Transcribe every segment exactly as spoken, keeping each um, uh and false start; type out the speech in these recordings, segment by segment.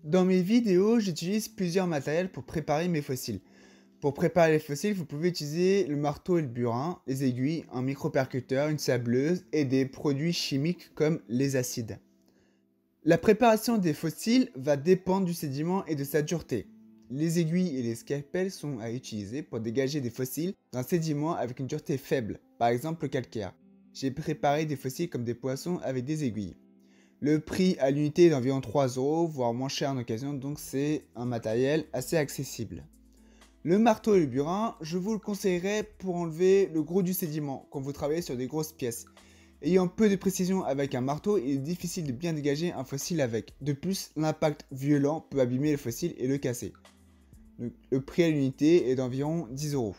Dans mes vidéos, j'utilise plusieurs matériels pour préparer mes fossiles. Pour préparer les fossiles, vous pouvez utiliser le marteau et le burin, les aiguilles, un micropercuteur, une sableuse et des produits chimiques comme les acides. La préparation des fossiles va dépendre du sédiment et de sa dureté. Les aiguilles et les scalpels sont à utiliser pour dégager des fossiles d'un sédiment avec une dureté faible, par exemple le calcaire. J'ai préparé des fossiles comme des poissons avec des aiguilles. Le prix à l'unité est d'environ trois euros, voire moins cher en occasion, donc c'est un matériel assez accessible. Le marteau et le burin, je vous le conseillerais pour enlever le gros du sédiment quand vous travaillez sur des grosses pièces. Ayant peu de précision avec un marteau, il est difficile de bien dégager un fossile avec. De plus, l'impact violent peut abîmer le fossile et le casser. Donc, le prix à l'unité est d'environ dix euros.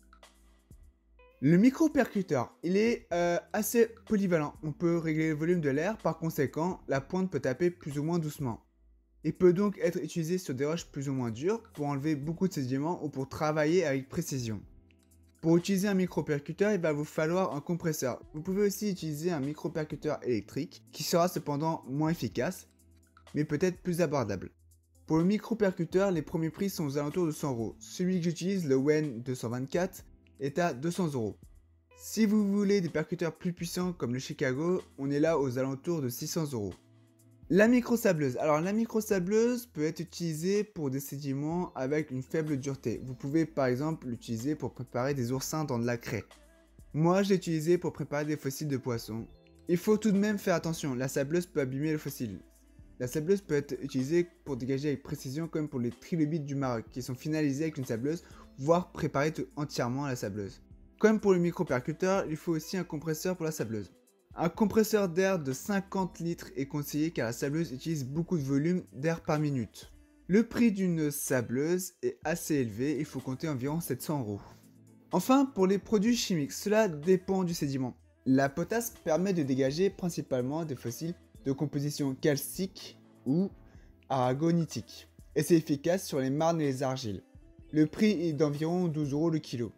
Le micropercuteur, il est euh, assez polyvalent. On peut régler le volume de l'air, par conséquent, la pointe peut taper plus ou moins doucement. Il peut donc être utilisé sur des roches plus ou moins dures pour enlever beaucoup de sédiments ou pour travailler avec précision. Pour utiliser un micropercuteur, il va vous falloir un compresseur. Vous pouvez aussi utiliser un micropercuteur électrique qui sera cependant moins efficace, mais peut-être plus abordable. Pour le micropercuteur, les premiers prix sont aux alentours de cent euros. Celui que j'utilise, le Wen deux cent vingt-quatre, est à deux cents euros. Si vous voulez des percuteurs plus puissants comme le Chicago, on est là aux alentours de six cents euros. La microsableuse. Alors la microsableuse peut être utilisée pour des sédiments avec une faible dureté. Vous pouvez par exemple l'utiliser pour préparer des oursins dans de la craie. Moi je l'ai utilisé pour préparer des fossiles de poissons. Il faut tout de même faire attention, la sableuse peut abîmer le fossile. La sableuse peut être utilisée pour dégager avec précision comme pour les trilobites du Maroc qui sont finalisés avec une sableuse, voire préparés entièrement à la sableuse. Comme pour le micropercuteur, il faut aussi un compresseur pour la sableuse. Un compresseur d'air de cinquante litres est conseillé car la sableuse utilise beaucoup de volume d'air par minute. Le prix d'une sableuse est assez élevé, il faut compter environ sept cents euros. Enfin, pour les produits chimiques, cela dépend du sédiment. La potasse permet de dégager principalement des fossiles de composition calcique ou aragonitique, et c'est efficace sur les marnes et les argiles. Le prix est d'environ douze euros le kilo.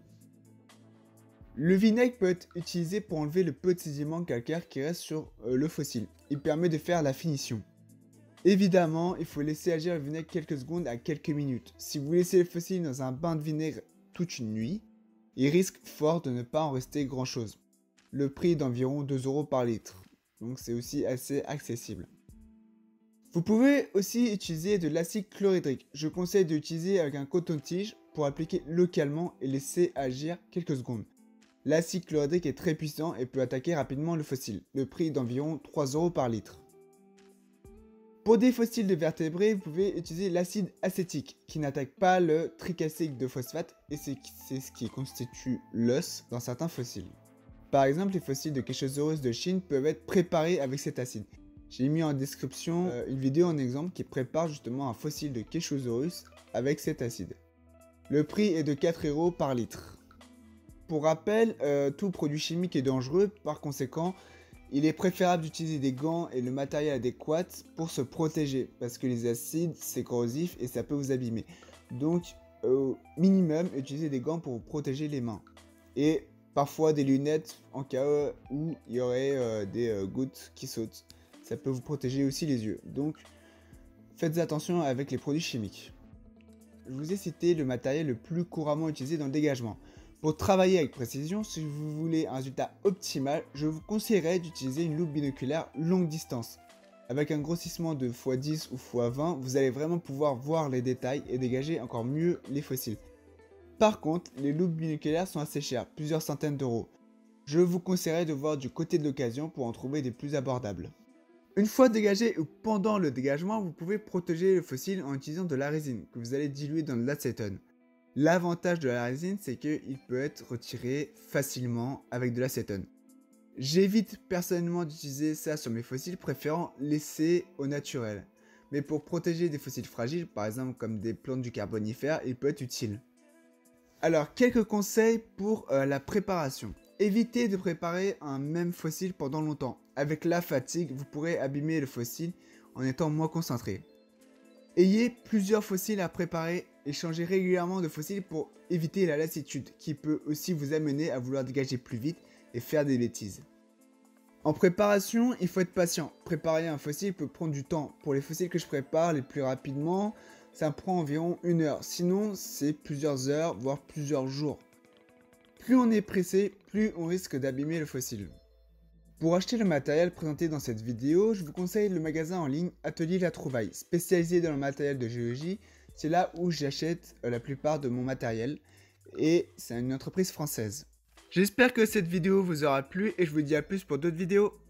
Le vinaigre peut être utilisé pour enlever le peu de sédiment calcaire qui reste sur euh, le fossile. Il permet de faire la finition. Évidemment, il faut laisser agir le vinaigre quelques secondes à quelques minutes. Si vous laissez le fossile dans un bain de vinaigre toute une nuit, il risque fort de ne pas en rester grand chose. Le prix est d'environ deux euros par litre, donc c'est aussi assez accessible. Vous pouvez aussi utiliser de l'acide chlorhydrique. Je conseille d'utiliser avec un coton-tige pour appliquer localement et laisser agir quelques secondes. L'acide chlorhydrique est très puissant et peut attaquer rapidement le fossile. Le prix est d'environ trois euros par litre. Pour des fossiles de vertébrés, vous pouvez utiliser l'acide acétique qui n'attaque pas le tricalcique de phosphate et c'est ce qui constitue l'os dans certains fossiles. Par exemple, les fossiles de Quechosaurus de Chine peuvent être préparés avec cet acide. J'ai mis en description euh, une vidéo en exemple qui prépare justement un fossile de Quechosaurus avec cet acide. Le prix est de quatre euros par litre. Pour rappel, euh, tout produit chimique est dangereux, par conséquent, il est préférable d'utiliser des gants et le matériel adéquat pour se protéger, parce que les acides, c'est corrosif et ça peut vous abîmer. Donc, au minimum, utilisez des gants pour vous protéger les mains. Et parfois des lunettes en cas où il y aurait euh, des euh, gouttes qui sautent. Ça peut vous protéger aussi les yeux. Donc, faites attention avec les produits chimiques. Je vous ai cité le matériel le plus couramment utilisé dans le dégagement. Pour travailler avec précision, si vous voulez un résultat optimal, je vous conseillerais d'utiliser une loupe binoculaire longue distance. Avec un grossissement de fois dix ou fois vingt, vous allez vraiment pouvoir voir les détails et dégager encore mieux les fossiles. Par contre, les loupes binoculaires sont assez chères, plusieurs centaines d'euros. Je vous conseillerais de voir du côté de l'occasion pour en trouver des plus abordables. Une fois dégagé ou pendant le dégagement, vous pouvez protéger le fossile en utilisant de la résine que vous allez diluer dans de l'acétone. L'avantage de la résine, c'est qu'il peut être retiré facilement avec de l'acétone. J'évite personnellement d'utiliser ça sur mes fossiles, préférant laisser au naturel. Mais pour protéger des fossiles fragiles, par exemple comme des plantes du Carbonifère, il peut être utile. Alors, quelques conseils pour euh, la préparation. Évitez de préparer un même fossile pendant longtemps. Avec la fatigue, vous pourrez abîmer le fossile en étant moins concentré. Ayez plusieurs fossiles à préparer et changez régulièrement de fossiles pour éviter la lassitude qui peut aussi vous amener à vouloir dégager plus vite et faire des bêtises. En préparation, il faut être patient. Préparer un fossile peut prendre du temps. Pour les fossiles que je prépare les plus rapidement, ça prend environ une heure. Sinon, c'est plusieurs heures, voire plusieurs jours. Plus on est pressé, plus on risque d'abîmer le fossile. Pour acheter le matériel présenté dans cette vidéo, je vous conseille le magasin en ligne Atelier La Trouvaille, spécialisé dans le matériel de géologie. C'est là où j'achète la plupart de mon matériel et c'est une entreprise française. J'espère que cette vidéo vous aura plu et je vous dis à plus pour d'autres vidéos.